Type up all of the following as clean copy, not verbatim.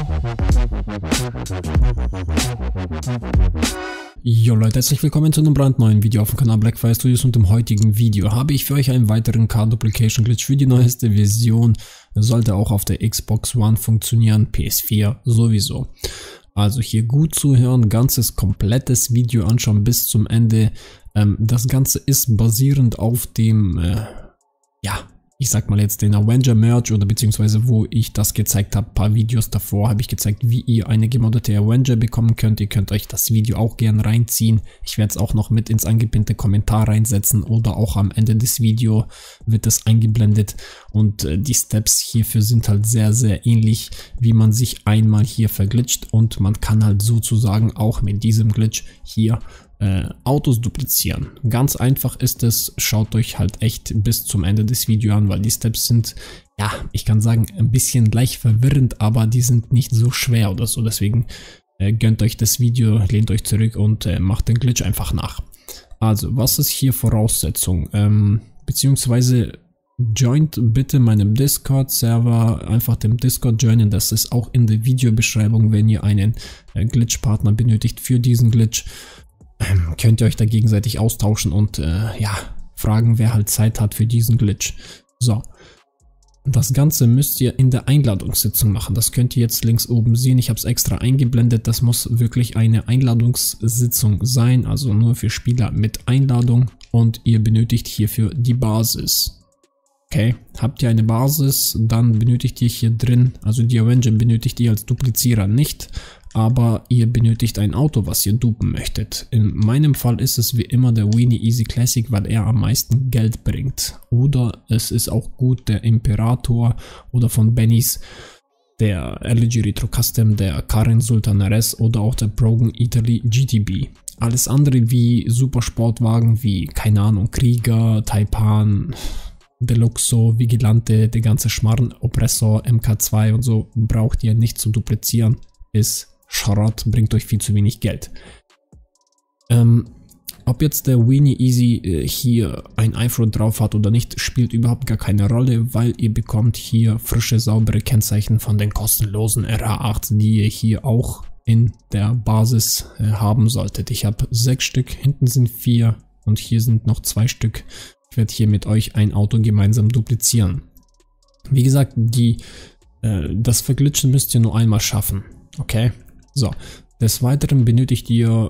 Jo Leute, herzlich willkommen zu einem brandneuen Video auf dem Kanal Blackfire Studios, und im heutigen Video habe ich für euch einen weiteren Card Duplication Glitch für die neueste Version. Sollte auch auf der Xbox One funktionieren, PS4 sowieso. Also hier gut zuhören, ganzes komplettes Video anschauen bis zum Ende. Das Ganze ist basierend auf dem, ich sag mal jetzt den Avenger Merch, oder beziehungsweise wo ich das gezeigt habe, paar Videos davor habe ich gezeigt, wie ihr eine gemoddete Avenger bekommen könnt. Ihr könnt euch das Video auch gern reinziehen. Ich werde es auch noch mit ins angepinnte Kommentar reinsetzen, oder auch am Ende des Videos wird es eingeblendet, und die Steps hierfür sind halt sehr, sehr ähnlich, wie man sich einmal hier verglitscht, und man kann halt sozusagen auch mit diesem Glitch hier Autos duplizieren. Ganz einfach ist es, schaut euch halt echt bis zum Ende des Videos an, weil die Steps sind, ja, ich kann sagen, ein bisschen leicht verwirrend, aber die sind nicht so schwer oder so, deswegen gönnt euch das Video, lehnt euch zurück und macht den Glitch einfach nach. Also, was ist hier Voraussetzung? Beziehungsweise joint bitte meinem Discord-Server, einfach dem Discord joinen, das ist auch in der Videobeschreibung, wenn ihr einen Glitch-Partner benötigt für diesen Glitch. Könnt ihr euch da gegenseitig austauschen und fragen, wer halt Zeit hat für diesen Glitch. So, das Ganze müsst ihr in der Einladungssitzung machen. Das könnt ihr jetzt links oben sehen. Ich habe es extra eingeblendet. Das muss wirklich eine Einladungssitzung sein, also nur für Spieler mit Einladung, und ihr benötigt hierfür die Basis. Okay, habt ihr eine Basis, dann benötigt ihr hier drin, also die Avenger benötigt ihr als Duplizierer nicht, aber ihr benötigt ein Auto, was ihr dupen möchtet. In meinem Fall ist es wie immer der Weenie Easy Classic, weil er am meisten Geld bringt. Oder es ist auch gut der Imperator oder von Bennys der LG Retro Custom, der Karin Sultan RS oder auch der Brogan Italy GTB. Alles andere wie Supersportwagen wie, keine Ahnung, Krieger, Taipan, Deluxo, Vigilante, der ganze Schmarrn, Oppressor, MK2 und so braucht ihr nicht zu duplizieren. Ist Schrott, bringt euch viel zu wenig Geld. Ob jetzt der Weenie Easy hier ein iPhone drauf hat oder nicht, spielt überhaupt gar keine Rolle, weil ihr bekommt hier frische, saubere Kennzeichen von den kostenlosen RA8, die ihr hier auch in der Basis haben solltet. Ich habe 6 Stück, hinten sind 4 und hier sind noch 2 Stück. Ich werde hier mit euch ein Auto gemeinsam duplizieren. Wie gesagt, das Verglitschen müsst ihr nur einmal schaffen. Okay, so. Des Weiteren benötigt ihr,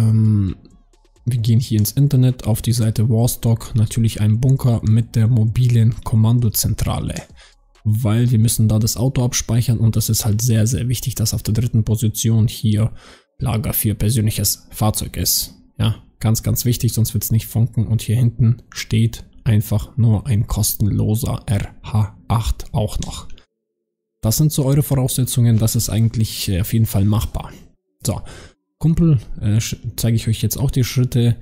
wir gehen hier ins Internet auf die Seite Warstock, natürlich einen Bunker mit der mobilen Kommandozentrale, weil wir müssen da das Auto abspeichern, und das ist halt sehr, sehr wichtig, dass auf der 3. Position hier Lager für persönliches Fahrzeug ist. Ja, ganz, ganz wichtig, sonst wird es nicht funken, und hier hinten steht einfach nur ein kostenloser RH8 auch noch. Das sind so eure Voraussetzungen, das ist eigentlich auf jeden Fall machbar. So, Kumpel, zeige ich euch jetzt auch die Schritte.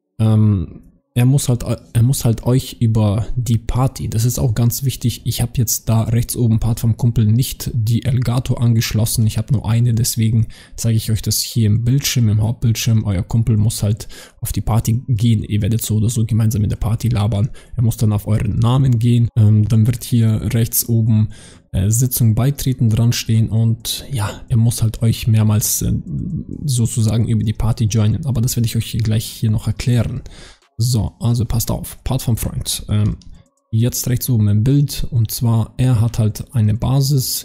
Er muss halt euch über die Party, das ist auch ganz wichtig. Ich habe jetzt da rechts oben Part vom Kumpel nicht die Elgato angeschlossen, ich habe nur eine, deswegen zeige ich euch das hier im Bildschirm, im Hauptbildschirm. Euer Kumpel muss halt auf die Party gehen, ihr werdet so oder so gemeinsam in der Party labern. Er muss dann auf euren Namen gehen, dann wird hier rechts oben Sitzung beitreten dran stehen, und ja, er muss halt euch mehrmals sozusagen über die Party joinen, aber das werde ich euch gleich hier noch erklären. So, also passt auf, Part vom Freund. Jetzt rechts oben im Bild, und zwar, er hat halt eine Basis.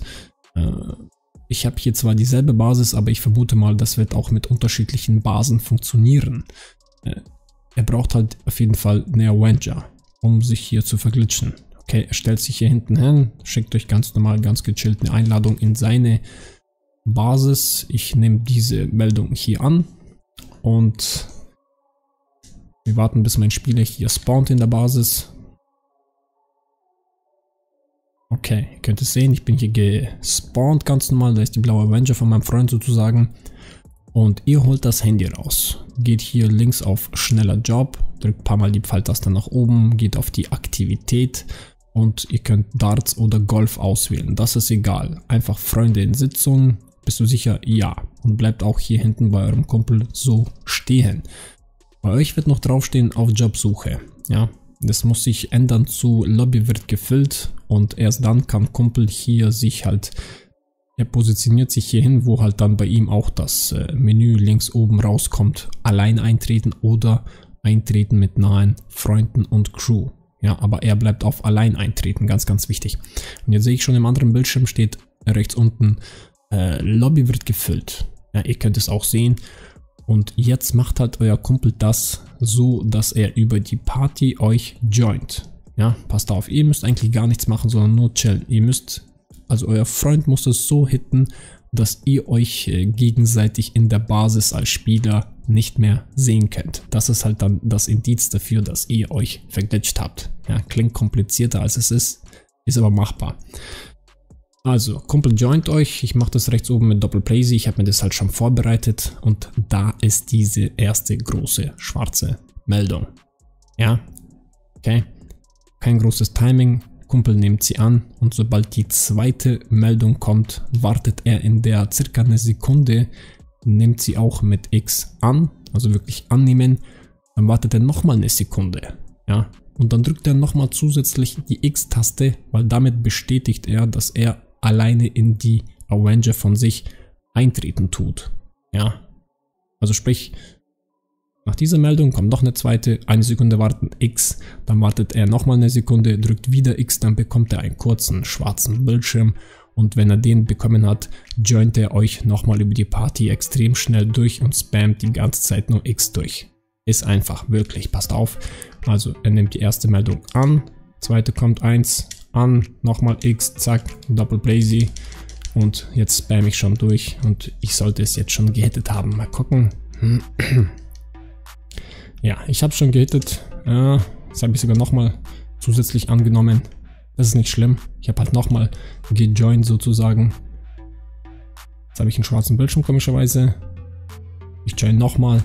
Ich habe hier zwar dieselbe Basis, aber ich vermute mal, das wird auch mit unterschiedlichen Basen funktionieren. Er braucht halt auf jeden Fall eine Avenger, um sich hier zu verglitschen. Okay, er stellt sich hier hinten hin, schickt euch ganz normal, ganz gechillt eine Einladung in seine Basis. Ich nehme diese Meldung hier an, und wir warten, bis mein Spieler hier spawnt in der Basis. Okay, ihr könnt es sehen, ich bin hier gespawnt ganz normal, da ist die blaue Avenger von meinem Freund sozusagen. Und ihr holt das Handy raus, geht hier links auf schneller Job, drückt ein paar Mal die Pfeiltaste nach oben, geht auf die Aktivität, und ihr könnt Darts oder Golf auswählen, das ist egal. Einfach Freunde in Sitzung, bist du sicher? Ja. Und bleibt auch hier hinten bei eurem Kumpel so stehen. Bei euch wird noch draufstehen auf Jobsuche, ja. Das muss sich ändern zu Lobby wird gefüllt, und erst dann kann Kumpel hier sich halt Er positioniert sich hier hin, wo halt dann bei ihm auch das Menü links oben rauskommt. Allein eintreten oder eintreten mit nahen Freunden und Crew. Ja, aber er bleibt auf allein eintreten, ganz, ganz wichtig. Und jetzt sehe ich schon im anderen Bildschirm steht rechts unten, Lobby wird gefüllt. Ja, ihr könnt es auch sehen. Und jetzt macht halt euer Kumpel das so, dass er über die Party euch joint. Ja, passt auf, ihr müsst eigentlich gar nichts machen, sondern nur chillen. Ihr müsst, also euer Freund muss es so hitten, dass ihr euch gegenseitig in der Basis als Spieler nicht mehr sehen könnt. Das ist halt dann das Indiz dafür, dass ihr euch verglitscht habt. Ja, klingt komplizierter als es ist aber machbar. Also, Kumpel joint euch, ich mache das rechts oben mit Doppelplazy, ich habe mir das halt schon vorbereitet und da ist diese erste große schwarze Meldung. Ja, okay. Kein großes Timing, Kumpel nimmt sie an und sobald die zweite Meldung kommt, wartet er in der circa eine Sekunde, nimmt sie auch mit X an, also wirklich annehmen, dann wartet er nochmal eine Sekunde, ja, und dann drückt er nochmal zusätzlich die X-Taste, weil damit bestätigt er, dass er alleine in die Avenger von sich eintreten tut, ja, also sprich, nach dieser Meldung kommt noch eine zweite, eine Sekunde warten, X, dann wartet er nochmal eine Sekunde, drückt wieder X, dann bekommt er einen kurzen schwarzen Bildschirm und wenn er den bekommen hat, joint er euch nochmal über die Party extrem schnell durch und spammt die ganze Zeit nur X durch. Ist einfach, wirklich, passt auf. Also er nimmt die erste Meldung an, zweite kommt 1, an, nochmal X, zack, Doppelplazy und jetzt spam ich schon durch und ich sollte es jetzt schon gehittet haben. Mal gucken. Ja, ich habe schon gehittet. Jetzt habe ich sogar nochmal zusätzlich angenommen. Das ist nicht schlimm. Ich habe halt nochmal gejoint sozusagen. Jetzt habe ich einen schwarzen Bildschirm komischerweise. Ich join nochmal.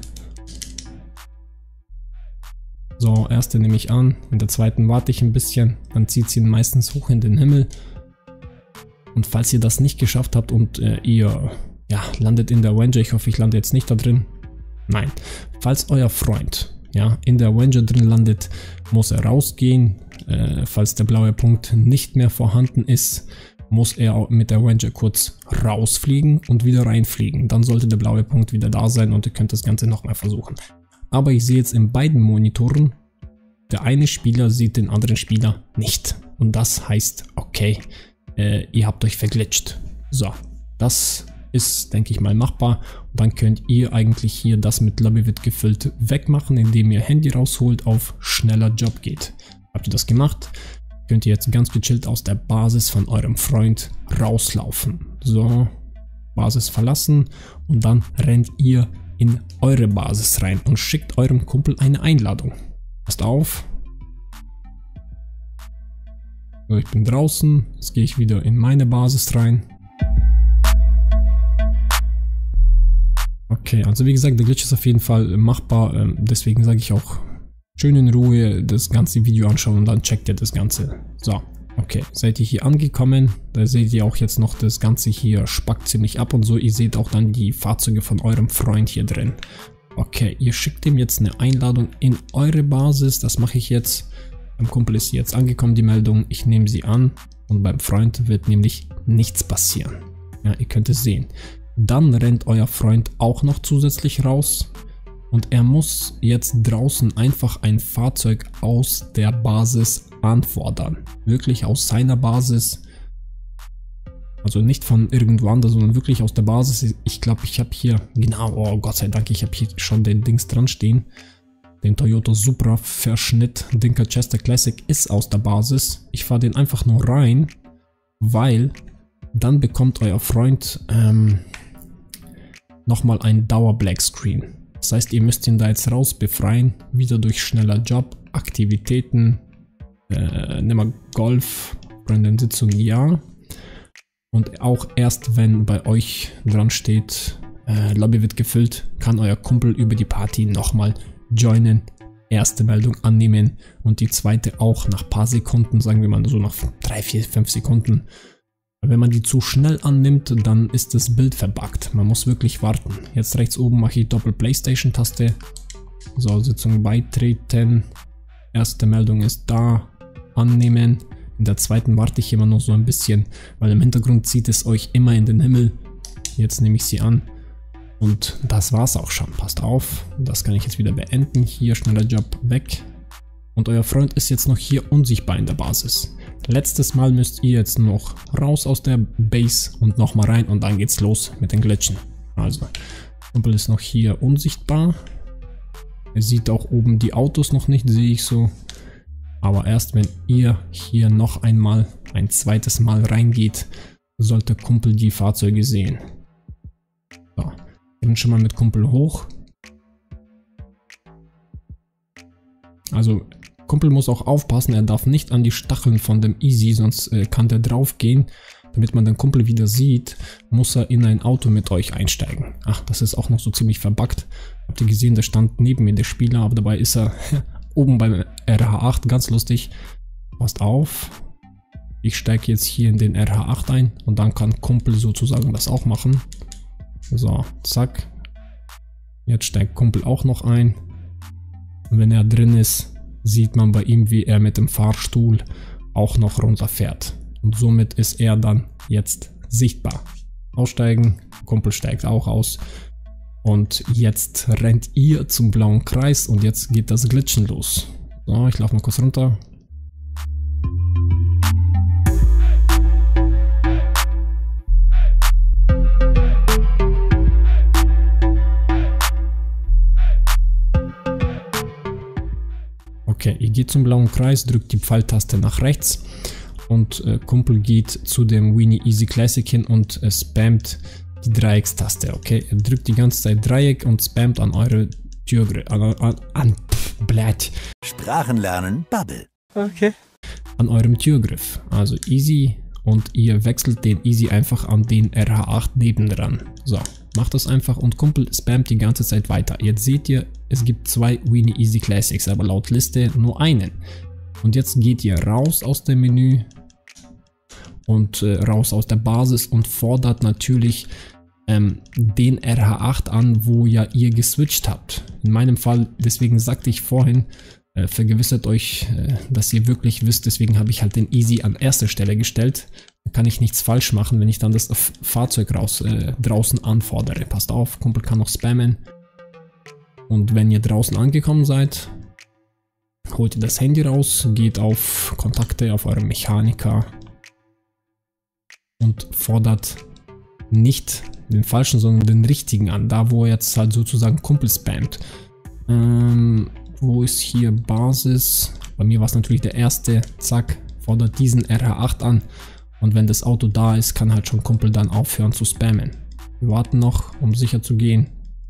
So, erste nehme ich an. In der zweiten warte ich ein bisschen. Dann zieht sie ihn meistens hoch in den Himmel. Und falls ihr das nicht geschafft habt und ihr landet in der Avenger, ich hoffe, ich lande jetzt nicht da drin. Nein, falls euer Freund in der Avenger drin landet, muss er rausgehen. Falls der blaue Punkt nicht mehr vorhanden ist, muss er mit der Avenger kurz rausfliegen und wieder reinfliegen. Dann sollte der blaue Punkt wieder da sein und ihr könnt das Ganze nochmal versuchen. Aber ich sehe jetzt in beiden Monitoren, der eine Spieler sieht den anderen Spieler nicht. Und das heißt, okay, ihr habt euch verglitscht. So, das ist, denke ich mal, machbar. Und dann könnt ihr eigentlich hier das mit Lobby wird gefüllt wegmachen, indem ihr Handy rausholt, auf schneller Job geht. Habt ihr das gemacht? Könnt ihr jetzt ganz gechillt aus der Basis von eurem Freund rauslaufen. So, Basis verlassen und dann rennt ihr in eure Basis rein und schickt eurem Kumpel eine Einladung. Passt auf. So, ich bin draußen. Jetzt gehe ich wieder in meine Basis rein. Okay, also wie gesagt, der Glitch ist auf jeden Fall machbar, deswegen sage ich auch, schön in Ruhe das ganze Video anschauen und dann checkt ihr das Ganze. So, okay, seid ihr hier angekommen, da seht ihr auch jetzt noch das Ganze hier spackt ziemlich ab und so, ihr seht auch dann die Fahrzeuge von eurem Freund hier drin. Okay, ihr schickt ihm jetzt eine Einladung in eure Basis, das mache ich jetzt. Beim Kumpel ist jetzt angekommen die Meldung, ich nehme sie an und beim Freund wird nämlich nichts passieren. Ja, ihr könnt es sehen. Dann rennt euer Freund auch noch zusätzlich raus und er muss jetzt draußen einfach ein Fahrzeug aus der Basis anfordern. Wirklich aus seiner Basis. Also nicht von irgendwo anders, sondern wirklich aus der Basis. Ich glaube, ich habe hier, genau, oh Gott sei Dank, ich habe hier schon den Dings dran stehen. Den Toyota Supra Verschnitt Dinker Chester Classic ist aus der Basis. Ich fahre den einfach nur rein, weil dann bekommt euer Freund nochmal ein Dauer-Blackscreen. Das heißt, ihr müsst ihn da jetzt raus befreien, wieder durch schneller Job, Aktivitäten, nehmen wir Golf, Sitzung, ja. Und auch erst wenn bei euch dran steht, Lobby wird gefüllt, kann euer Kumpel über die Party nochmal joinen, erste Meldung annehmen und die zweite auch nach ein paar Sekunden, sagen wir mal so nach 3, 4, 5 Sekunden. Wenn man die zu schnell annimmt, dann ist das Bild verbuggt. Man muss wirklich warten. Jetzt rechts oben mache ich Doppel-Playstation-Taste. So, Sitzung beitreten. Erste Meldung ist da. Annehmen. In der zweiten warte ich immer noch so ein bisschen, weil im Hintergrund zieht es euch immer in den Himmel. Jetzt nehme ich sie an. Und das war's auch schon. Passt auf, das kann ich jetzt wieder beenden. Hier, schneller Job weg. Und euer Freund ist jetzt noch hier unsichtbar in der Basis. Letztes Mal müsst ihr jetzt noch raus aus der Base und nochmal rein und dann geht's los mit den Glitchen. Also, Kumpel ist noch hier unsichtbar. Er sieht auch oben die Autos noch nicht, sehe ich so. Aber erst wenn ihr hier noch einmal, ein zweites Mal reingeht, sollte Kumpel die Fahrzeuge sehen. So, wir gehen schon mal mit Kumpel hoch. Also, Kumpel muss auch aufpassen, er darf nicht an die Stacheln von dem Easy, sonst kann der drauf gehen. Damit man den Kumpel wieder sieht, muss er in ein Auto mit euch einsteigen. Ach, das ist auch noch so ziemlich verbuggt. Habt ihr gesehen, der stand neben mir, der Spieler, aber dabei ist er oben beim RH8, ganz lustig. Passt auf. Ich steige jetzt hier in den RH8 ein und dann kann Kumpel sozusagen das auch machen. So, zack. Jetzt steigt Kumpel auch noch ein. Und wenn er drin ist, sieht man bei ihm, wie er mit dem Fahrstuhl auch noch runterfährt. Und somit ist er dann jetzt sichtbar. Aussteigen, Kumpel steigt auch aus. Und jetzt rennt ihr zum blauen Kreis und jetzt geht das Glitchen los. So, ich laufe mal kurz runter. Okay, ihr geht zum blauen Kreis, drückt die Pfeiltaste nach rechts. Und Kumpel geht zu dem Weenie Easy Classic hin und spammt die Dreieckstaste, okay? Er drückt die ganze Zeit Dreieck und spammt an eure Türgriff, Sprachen lernen, Bubble. Okay. An eurem Türgriff, also Easy, und ihr wechselt den Easy einfach an den RH8 nebendran. So, macht das einfach und Kumpel spammt die ganze Zeit weiter. Jetzt seht ihr, es gibt zwei Weenie Easy Classics, aber laut Liste nur einen. Und jetzt geht ihr raus aus dem Menü und raus aus der Basis und fordert natürlich den RH8 an, wo ja ihr geswitcht habt. In meinem Fall, deswegen sagte ich vorhin, vergewissert euch, dass ihr wirklich wisst, deswegen habe ich halt den Easy an erster Stelle gestellt. Da kann ich nichts falsch machen, wenn ich dann das Fahrzeug draußen anfordere. Passt auf, Kumpel kann noch spammen. Und wenn ihr draußen angekommen seid, holt ihr das Handy raus, geht auf Kontakte, auf euren Mechaniker und fordert nicht den falschen, sondern den richtigen an. Da, wo er jetzt halt sozusagen Kumpel spammt. Wo ist hier Basis? Bei mir war es natürlich der erste. Zack, fordert diesen RH8 an. Und wenn das Auto da ist, kann halt schon Kumpel dann aufhören zu spammen. Wir warten noch, um sicher zu gehen.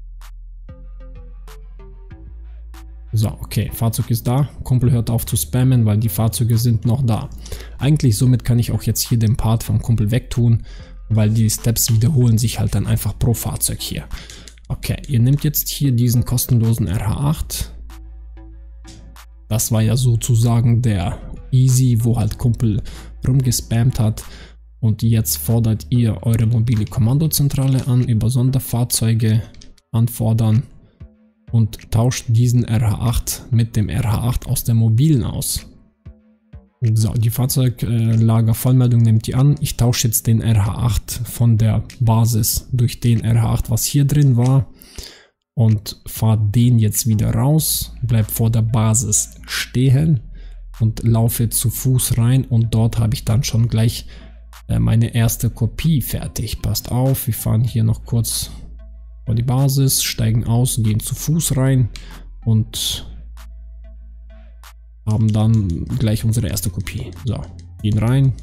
So, okay, Fahrzeug ist da. Kumpel hört auf zu spammen, weil die Fahrzeuge sind noch da. Eigentlich somit kann ich auch jetzt hier den Part vom Kumpel wegtun, weil die Steps wiederholen sich halt dann einfach pro Fahrzeug hier. Okay, ihr nehmt jetzt hier diesen kostenlosen RH8. Das war ja sozusagen der Easy, wo halt Kumpel rumgespammt hat. Und jetzt fordert ihr eure mobile Kommandozentrale an, über Sonderfahrzeuge anfordern. Und tauscht diesen RH8 mit dem RH8 aus der mobilen aus. So, die Fahrzeuglagervollmeldung nimmt die an. Ich tausche jetzt den RH8 von der Basis durch den RH8, was hier drin war. Und fahre den jetzt wieder raus. Bleib vor der Basis stehen. Und laufe zu Fuß rein. Und dort habe ich dann schon gleich meine erste Kopie fertig. Passt auf, wir fahren hier noch kurz vor die Basis, steigen aus, gehen zu Fuß rein und haben dann gleich unsere erste Kopie. So, gehen rein.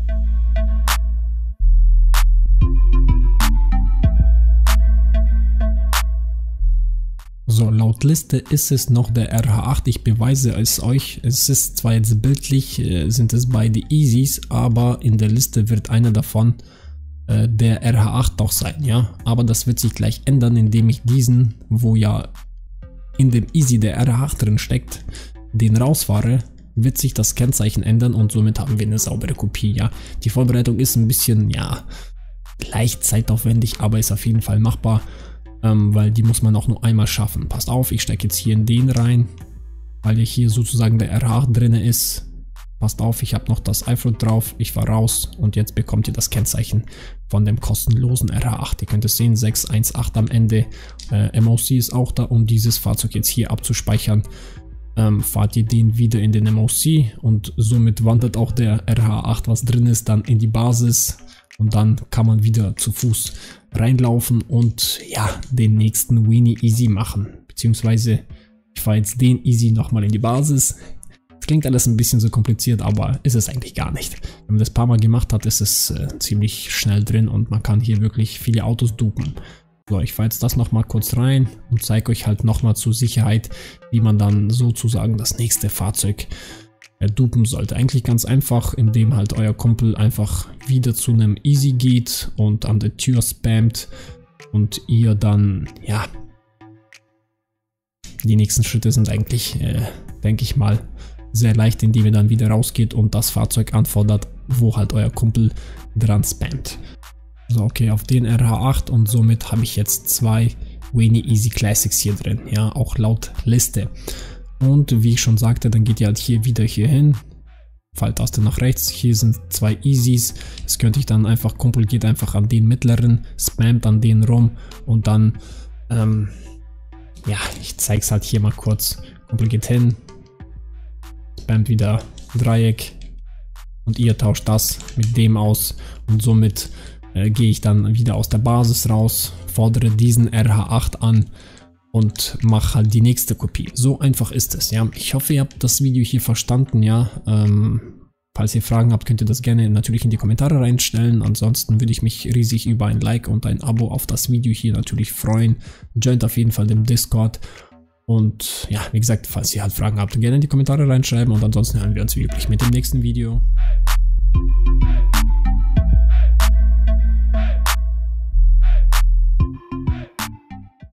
So, laut Liste ist es noch der RH8. Ich beweise es euch. Es ist zwar jetzt bildlich, sind es beide Easys, aber in der Liste wird einer davon der RH8 doch sein, ja, aber das wird sich gleich ändern, indem ich diesen, wo ja in dem Easy der RH8 drin steckt, den rausfahre, wird sich das Kennzeichen ändern und somit haben wir eine saubere Kopie, ja. Die Vorbereitung ist ein bisschen, ja, leicht zeitaufwendig, aber ist auf jeden Fall machbar, weil die muss man auch nur einmal schaffen. Passt auf, ich stecke jetzt hier in den rein, weil ja hier sozusagen der RH8 drin ist. Passt auf, ich habe noch das iFruit drauf, ich war raus und jetzt bekommt ihr das Kennzeichen von dem kostenlosen RH8. Ihr könnt es sehen, 618 am Ende. MOC ist auch da, um dieses Fahrzeug jetzt hier abzuspeichern. Fahrt ihr den wieder in den MOC und somit wandert auch der RH8, was drin ist, dann in die Basis und dann kann man wieder zu Fuß reinlaufen und ja, den nächsten Weenie Easy machen. Beziehungsweise ich fahre jetzt den Easy nochmal in die Basis. Das klingt alles ein bisschen so kompliziert, aber ist es eigentlich gar nicht. Wenn man das ein paar Mal gemacht hat, ist es ziemlich schnell drin und man kann hier wirklich viele Autos dupen. So, ich fahre jetzt das nochmal kurz rein und zeige euch halt nochmal zur Sicherheit, wie man dann sozusagen das nächste Fahrzeug dupen sollte. Eigentlich ganz einfach, indem halt euer Kumpel einfach wieder zu einem Easy geht und an der Tür spammt und ihr dann, ja, die nächsten Schritte sind eigentlich, denke ich mal, sehr leicht, indem ihr dann wieder rausgeht und das Fahrzeug anfordert, wo halt euer Kumpel dran spammt. So, okay, auf den RH8 und somit habe ich jetzt 2 Weenie Easy Classics hier drin, ja, auch laut Liste. Und wie ich schon sagte, dann geht ihr halt hier wieder hier hin, Pfeiltaste nach rechts, hier sind 2 Easys, das könnte ich dann einfach, Kumpel geht einfach an den mittleren, spammt an den rum und dann, ja, ich zeige es halt hier mal kurz, Kumpel geht hin, spammt wieder Dreieck und ihr tauscht das mit dem aus und somit gehe ich dann wieder aus der Basis raus, fordere diesen RH8 an und mache halt die nächste Kopie. So einfach ist es, ja. Ich hoffe, ihr habt das Video hier verstanden, ja. Falls ihr Fragen habt, könnt ihr das gerne natürlich in die Kommentare reinstellen. Ansonsten würde ich mich riesig über ein Like und ein Abo auf das Video hier natürlich freuen. Joint auf jeden Fall dem Discord. Und ja, wie gesagt, falls ihr halt Fragen habt, gerne in die Kommentare reinschreiben. Und ansonsten hören wir uns wie üblich mit dem nächsten Video.